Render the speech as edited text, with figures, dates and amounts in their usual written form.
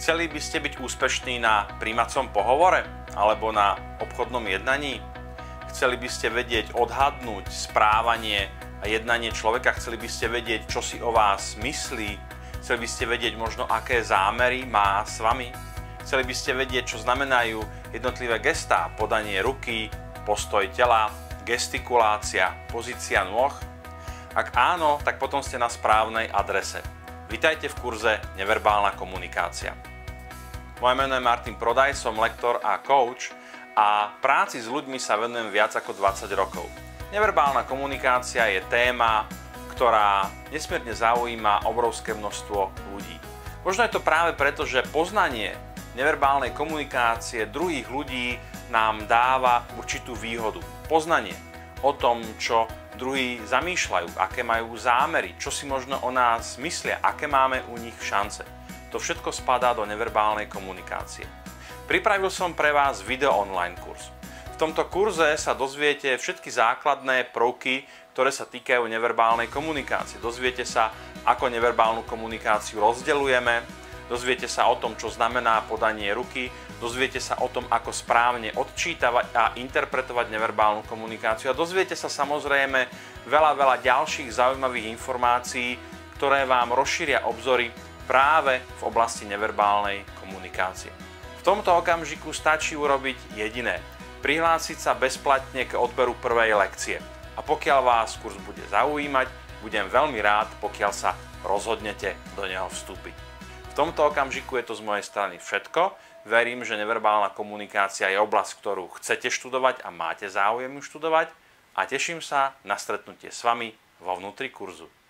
Chceli by ste byť úspešní na prijímacom pohovore alebo na obchodnom jednaní? Chceli by ste vedieť odhadnúť správanie a jednanie človeka? Chceli by ste vedieť, čo si o vás myslí? Chceli by ste vedieť možno, aké zámery má s vami? Chceli by ste vedieť, čo znamenajú jednotlivé gestá, podanie ruky, postoj tela, gestikulácia, pozícia nôh? Ak áno, tak potom ste na správnej adrese. Vitajte v kurze Neverbálna komunikácia. Moje meno je Martin Prodaj, som lektor a coach a práci s ľuďmi sa venujem viac ako 20 rokov. Neverbálna komunikácia je téma, ktorá nesmierne zaujíma obrovské množstvo ľudí. Možno je to práve preto, že poznanie neverbálnej komunikácie druhých ľudí nám dáva určitú výhodu. Poznanie o tom, čo druhí zamýšľajú, aké majú zámery, čo si možno o nás myslia, aké máme u nich šance. To všetko spadá do neverbálnej komunikácie. Pripravil som pre vás video online kurz. V tomto kurze sa dozviete všetky základné prvky, ktoré sa týkajú neverbálnej komunikácie. Dozviete sa, ako neverbálnu komunikáciu rozdeľujeme, dozviete sa o tom, čo znamená podanie ruky, dozviete sa o tom, ako správne odčítavať a interpretovať neverbálnu komunikáciu a dozviete sa samozrejme veľa ďalších zaujímavých informácií, ktoré vám rozšíria obzory práve v oblasti neverbálnej komunikácie. V tomto okamžiku stačí urobiť jediné: prihlásiť sa bezplatne k odberu prvej lekcie. A pokiaľ vás kurz bude zaujímať, budem veľmi rád, pokiaľ sa rozhodnete do neho vstúpiť. V tomto okamžiku je to z mojej strany všetko. Verím, že neverbálna komunikácia je oblasť, ktorú chcete študovať a máte záujem ju študovať a teším sa na stretnutie s vami vo vnútri kurzu.